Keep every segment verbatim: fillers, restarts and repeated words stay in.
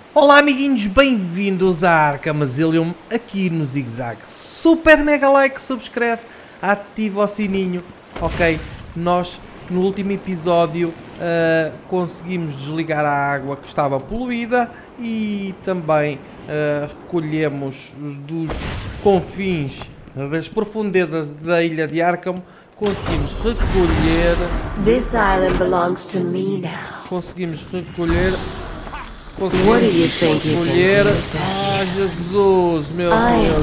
Olá amiguinhos, bem-vindos a Arkham Asylum, aqui no Zig Zag. Super mega like, subscreve, ativa o sininho, ok? Nós no último episódio uh, conseguimos desligar a água que estava poluída e também uh, recolhemos dos confins das profundezas da ilha de Arkham. Conseguimos recolher... This island belongs to me now. Conseguimos recolher... Conseguimos recolher... Ah, Jesus, meu Deus.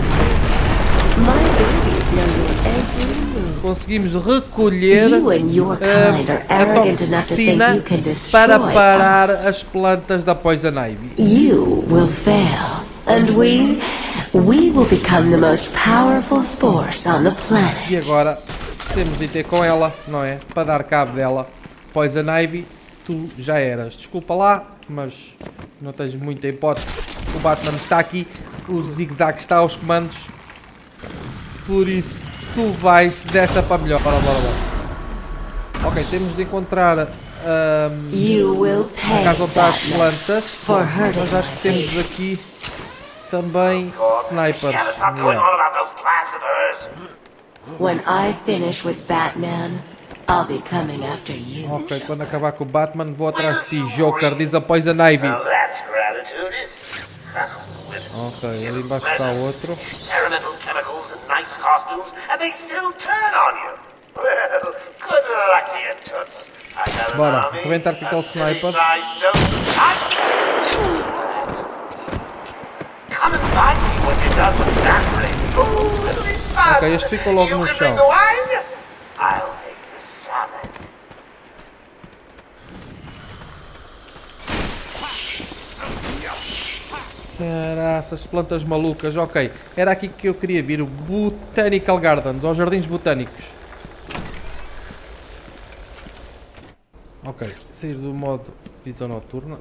Conseguimos recolher uh, a toxina para parar as plantas da Poison Ivy. You will fail, and we, we will become the most powerful force on the planet. E agora temos de ter com ela, não é? Para dar cabo dela. Poison Ivy, tu já eras. Desculpa lá, mas não tens muita hipótese. O Batman está aqui, o Zig Zag está aos comandos. Por isso, tu vais desta para melhor. Bora, bora, bora. Ok, temos de encontrar um, a casa onde está as plantas. Nós acho que temos aqui também snipers. Yeah. When I finish with Batman, I'll be coming after you. Ok, quando acabar com o Batman, vou atrás de ti, Joker, diz a Poison Ivy. Ok, ali embaixo está outro. Bora, reventar com aquele sniper. Ok, este ficou logo no chão. Caraças, plantas malucas, ok. Era aqui que eu queria vir, o Botanical Gardens, aos Jardins Botânicos. Ok, sair do modo visão noturna.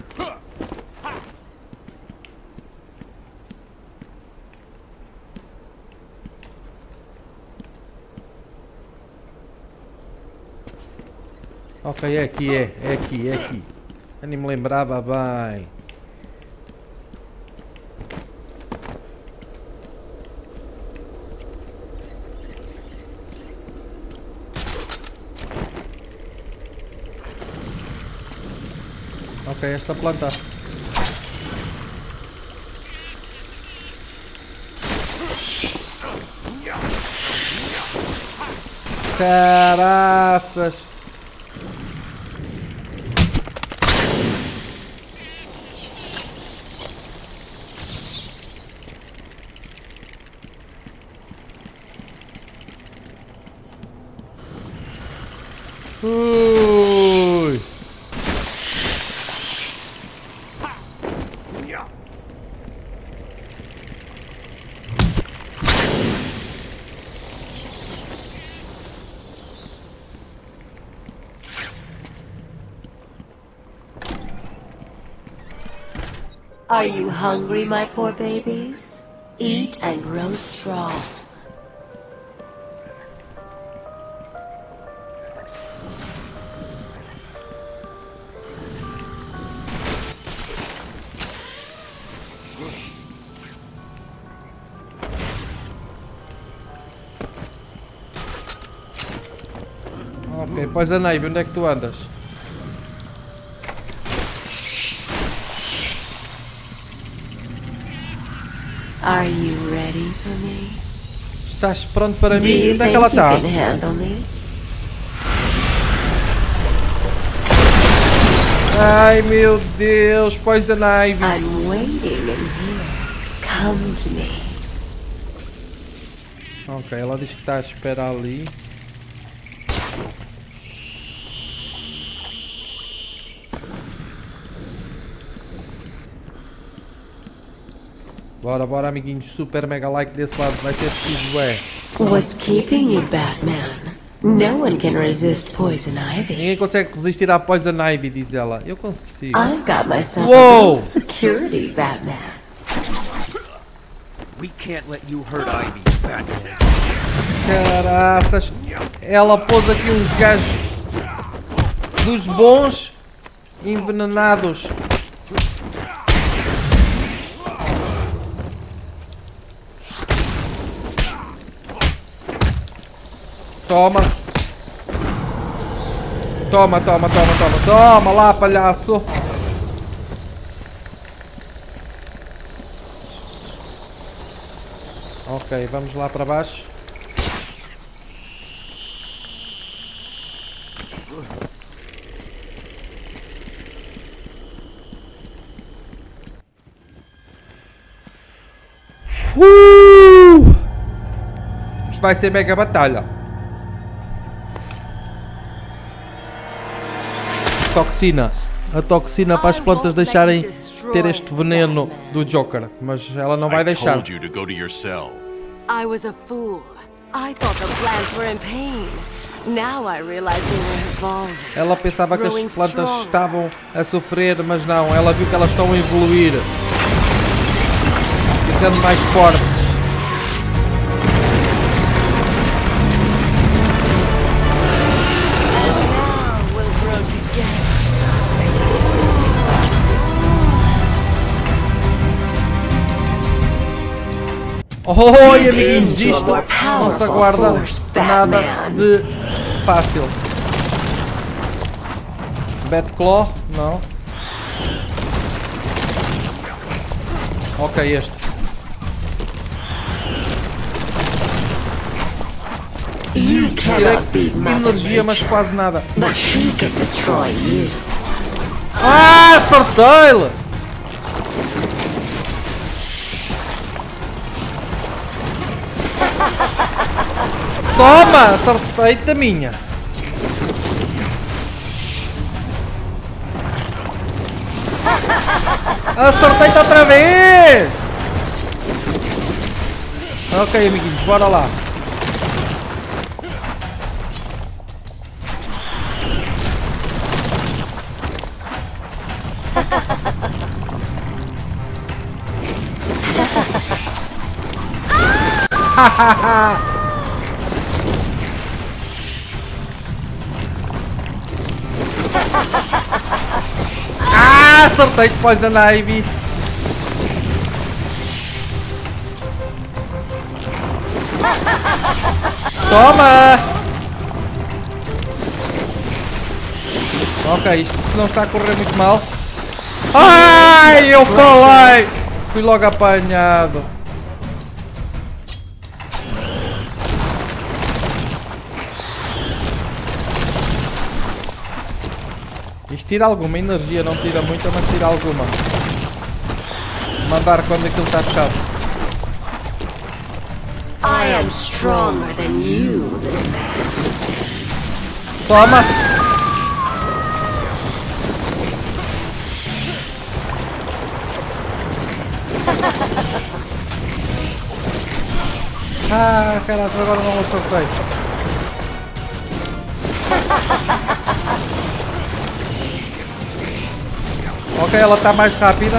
Ok, é aqui, é, é aqui, é aqui. Eu nem me lembrava bem. Ok, esta planta. Caraças. Ui. Are you hungry, my poor babies? Eat and grow strong. Ok, Poison Ivy, onde é que tu andas? Are you ready for me? Estás pronto para mim? Onde é que ela está? Ai meu Deus, Poison Ivy. I'm waiting in here. Come to me. Ok, ela diz que está à espera ali. Bora, bora amiguinhos, super mega like desse lado, vai ser preciso é. What's keeping you, Batman? No one can resist Poison Ivy. Ninguém consegue resistir à Poison Ivy, diz ela. Eu consigo. I've got myself Whoa! a little security, Batman. We can't let you hurt Ivy, Batman. Caraças, ela pôs aqui uns gajos dos bons envenenados. Toma. Toma, toma, toma, toma. Toma lá, palhaço. Ok, vamos lá para baixo. Uh! Isto vai ser mega batalha. Toxina. A toxina para as plantas deixarem ter este veneno do Joker. Mas ela não vai deixar. I was a fool. I thought the plants were in pain. Now I realize they were evolving. Ela pensava que as plantas estavam a sofrer, mas não. Ela viu que elas estão a evoluir. Ficando mais fortes. Oi, amiguinhos, isto não se aguarda nada de fácil. Batclaw? Não. Ok, este. Tirei energia, mas quase nada. Ah, acertei-lhe! Toma! Acertei-te a minha! Acertei-te outra vez! Ok, amiguinhos, bora lá! Ah, acertei-te, Poison Ivy. Toma! Ok, isto não está a correr muito mal. Ai, eu falei! Fui logo apanhado. Isto tira alguma energia, não tira muita, mas tira alguma. Mandar quando aquilo está fechado. I am stronger than you, little man. Toma! Ah, caralho, agora não acertei. Ok, ela está mais rápida.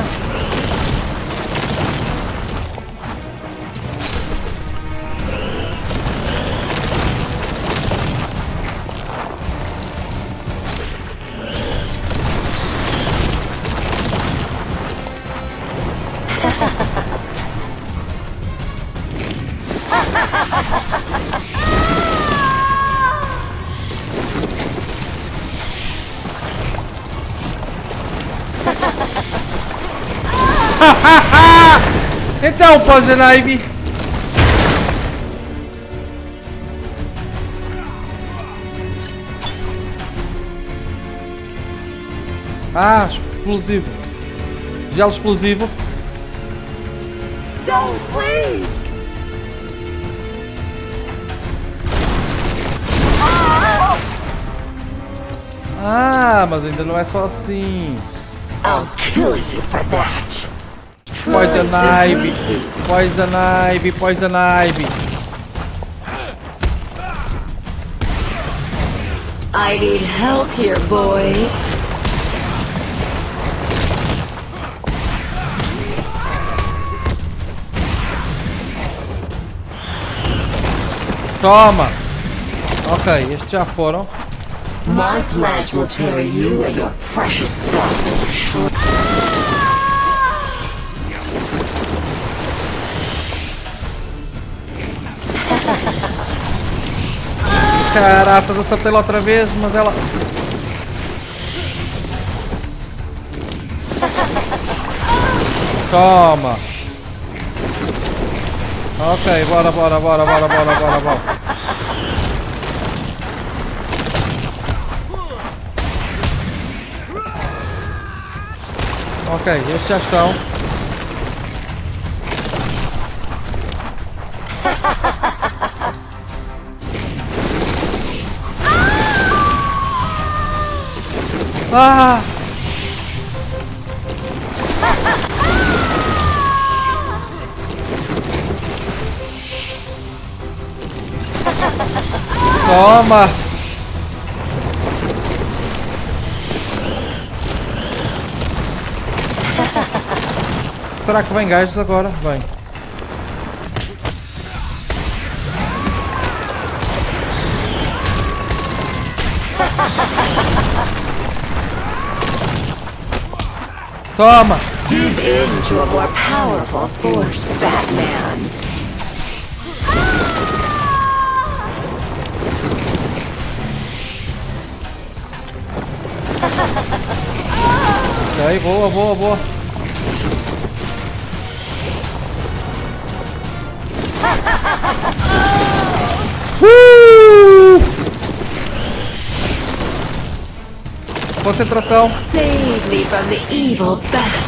Então, Poison Ivy. Ah, explosivo. Gelo explosivo. Don't, please! Ah, mas ainda não é só assim. I'll kill you for that. Poison Ivy, Poison Ivy, Poison Ivy. I need help here, boys. Toma! Ok, estes já foram. My plant will tear you and your precious blood. Caraças, acertei-la outra vez, mas ela... Toma! Ok, bora, bora, bora, bora, bora, bora, bora. Ok, estes já estão. Ah! Toma! Será que vem gajos agora? Vem. Toma! Give in to a more powerful force, Batman. Ok, boa, boa, boa. Uh! Concentração. Save me from the evil bat.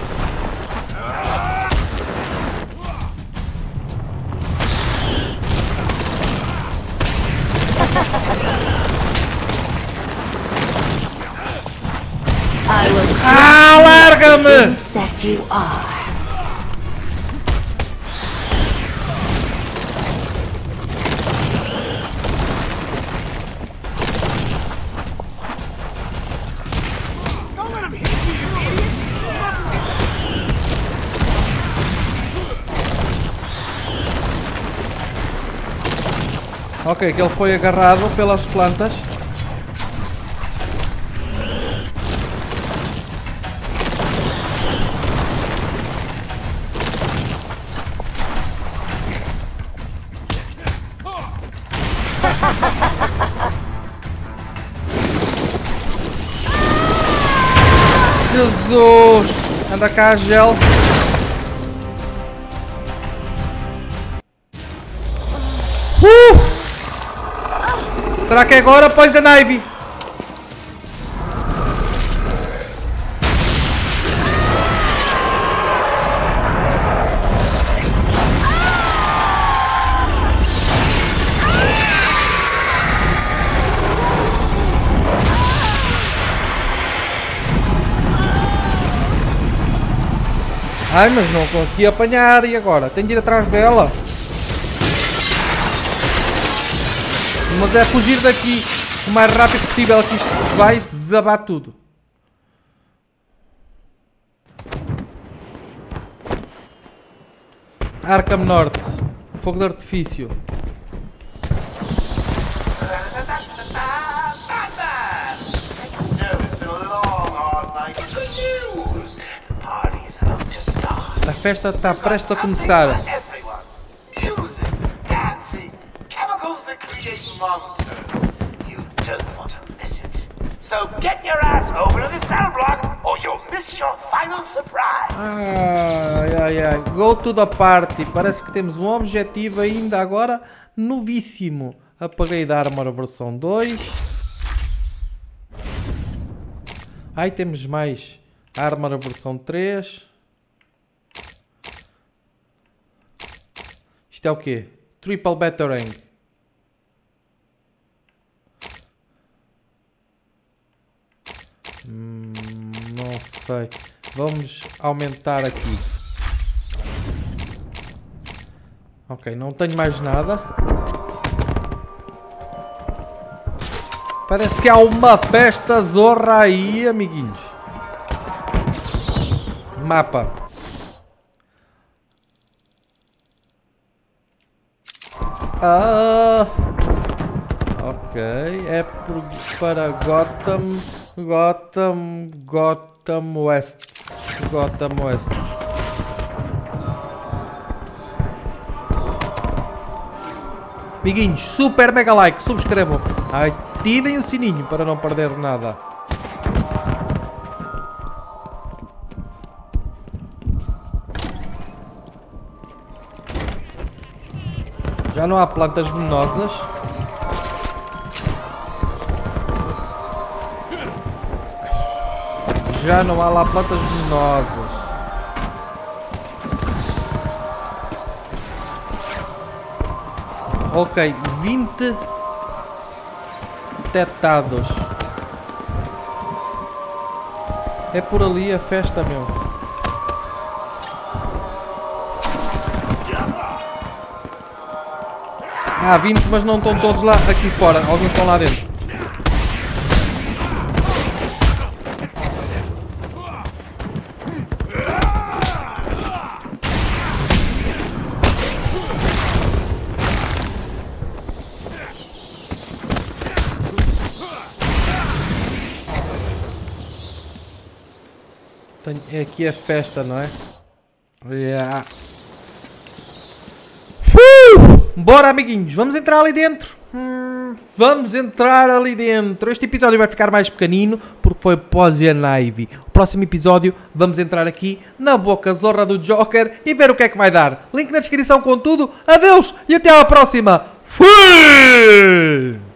I will Ah, larga-me! insect you are. Ok, que ele foi agarrado pelas plantas. Jesus! Anda cá, gel. Uh! Será que é agora? Poison Ivy! Ai, mas não consegui apanhar. E agora? Tenho de ir atrás dela. Mas é fugir daqui o mais rápido possível, que isto vai desabar tudo. Arkham Norte. Fogo de artifício. A festa está prestes a começar. Ai, ai, ai. Go to the party. Parece que temos um objetivo ainda agora novíssimo. Apaguei da Armor versão dois. Ai, temos mais. Armor versão três. Isto é o quê? Triple Batarang. Hum, não sei. Vamos aumentar aqui. Ok, não tenho mais nada. Parece que há uma festa zorra aí, amiguinhos. Mapa. Ah, ok, é por, para Gotham, Gotham, Gotham West, Gotham West. Amiguinhos, super mega like, subscrevam, ativem o sininho para não perder nada. Já não há plantas venenosas. Já não há lá plantas venenosas. Ok, vinte detectados. É por ali a festa, meu. Ah, vinte, mas não estão todos lá aqui fora. Alguns estão lá dentro. Tenho, é aqui a festa, não é? Yeah. Uh! Bora, amiguinhos, vamos entrar ali dentro. Hum, vamos entrar ali dentro. Este episódio vai ficar mais pequenino porque foi Poison Ivy. O próximo episódio vamos entrar aqui na boca zorra do Joker e ver o que é que vai dar. Link na descrição com tudo. Adeus e até à próxima. Fui!